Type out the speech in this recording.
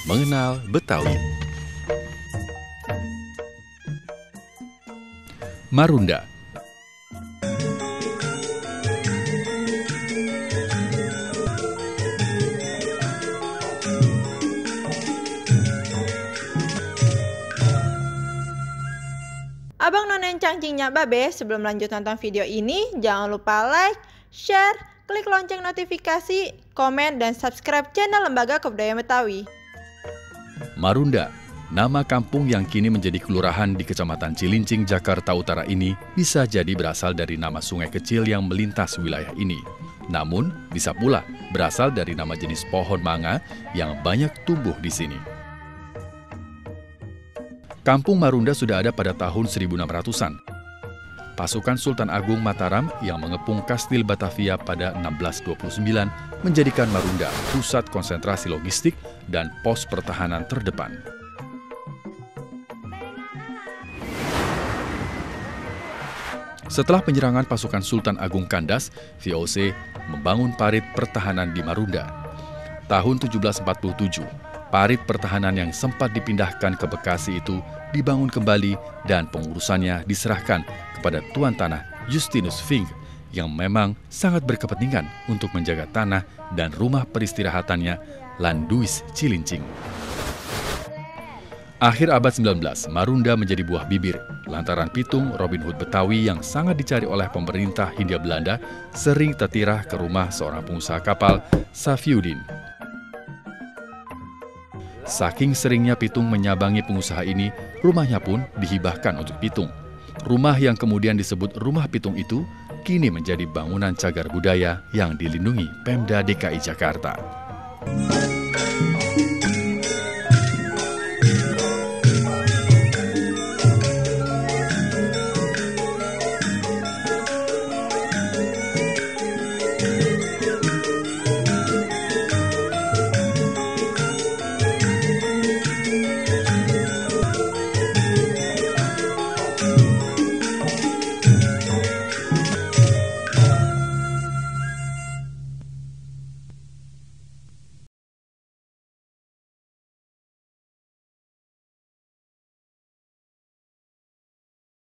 Mengenal Betawi. Marunda. Abang None Cangcingnya Babe, sebelum lanjut nonton video ini, jangan lupa like, share, klik lonceng notifikasi, komen, dan subscribe channel Lembaga Kebudayaan Betawi. Marunda, nama kampung yang kini menjadi kelurahan di Kecamatan Cilincing, Jakarta Utara ini bisa jadi berasal dari nama sungai kecil yang melintas wilayah ini. Namun, bisa pula berasal dari nama jenis pohon mangga yang banyak tumbuh di sini. Kampung Marunda sudah ada pada tahun 1600-an. Pasukan Sultan Agung Mataram yang mengepung Kastil Batavia pada 1629 menjadikan Marunda pusat konsentrasi logistik dan pos pertahanan terdepan. Setelah penyerangan pasukan Sultan Agung kandas, VOC membangun parit pertahanan di Marunda. Tahun 1747, parit pertahanan yang sempat dipindahkan ke Bekasi itu dibangun kembali dan pengurusannya diserahkan kepada Tuan Tanah Justinus Fink yang memang sangat berkepentingan untuk menjaga tanah dan rumah peristirahatannya Landuis Cilincing. Akhir abad 19, Marunda menjadi buah bibir lantaran pitung Robin Hood Betawi yang sangat dicari oleh pemerintah Hindia Belanda sering tertirah ke rumah seorang pengusaha kapal, Safiuddin. Saking seringnya Pitung menyabangi pengusaha ini, rumahnya pun dihibahkan untuk Pitung. Rumah yang kemudian disebut Rumah Pitung itu kini menjadi bangunan cagar budaya yang dilindungi Pemda DKI Jakarta.